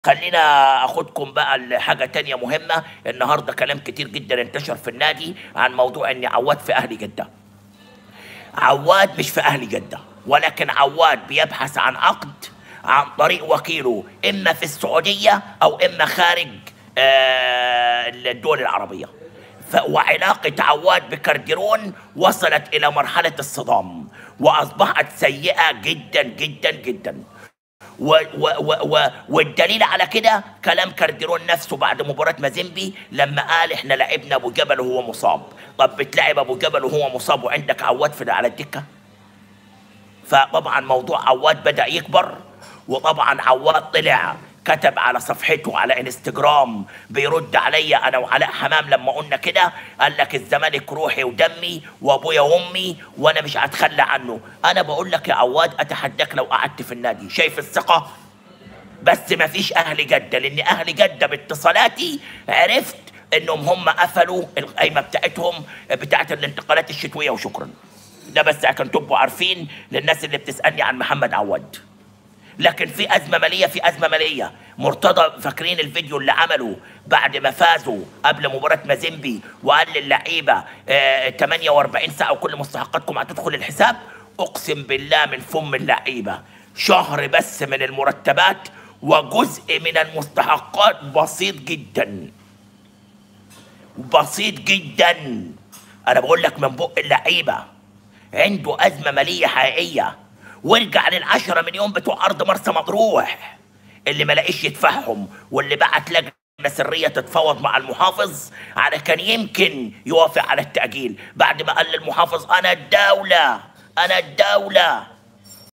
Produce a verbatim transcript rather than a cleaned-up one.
خلينا اخدكم بقى لحاجه تانية مهمه. النهارده كلام كتير جدا انتشر في النادي عن موضوع ان عواد في اهلي جده. عواد مش في اهلي جده، ولكن عواد بيبحث عن عقد عن طريق وكيله، اما في السعوديه او اما خارج آه، الدول العربيه. ف- وعلاقه عواد بكارديرون وصلت الى مرحله الصدام، واصبحت سيئه جدا جدا جدا. و و و و والدليل على كده كلام كارديرون نفسه بعد مباراة مازيمبي لما قال احنا لعبنا ابو جبل وهو مصاب. طب بتلعب ابو جبل وهو مصاب وعندك عواد في على الدكة؟ فطبعا موضوع عواد بدأ يكبر. وطبعا عواد طلع كتب على صفحته على انستجرام بيرد عليا انا وعلاء حمام لما قلنا كده، قال لك الزمالك روحي ودمي وابويا وامي وانا مش هتخلى عنه. انا بقول لك يا عواد اتحداك لو قعدت في النادي، شايف الثقه؟ بس ما فيش اهل جده، لان اهل جده باتصالاتي عرفت انهم هم قفلوا القايمه بتاعتهم بتاعت الانتقالات الشتويه وشكرا. ده بس عشان تبقوا عارفين للناس اللي بتسالني عن محمد عواد. لكن في ازمه ماليه، في ازمه ماليه. مرتضى فاكرين الفيديو اللي عمله بعد ما فازوا قبل مباراه مازيمبي وقال للعيبه آه ثمانية وأربعين ساعه وكل مستحقاتكم هتدخل الحساب؟ اقسم بالله من فم اللعيبه شهر بس من المرتبات وجزء من المستحقات بسيط جدا، بسيط جدا. انا بقول لك من بق اللعيبه عنده ازمه ماليه حقيقيه. وارجع للعشرة مليون بتوع ارض مرسى مطروح اللي ما لاقيش يدفعهم، واللي بعت لجنه سريه تتفاوض مع المحافظ على كان يمكن يوافق على التاجيل بعد ما قال للمحافظ انا الدوله، انا الدوله.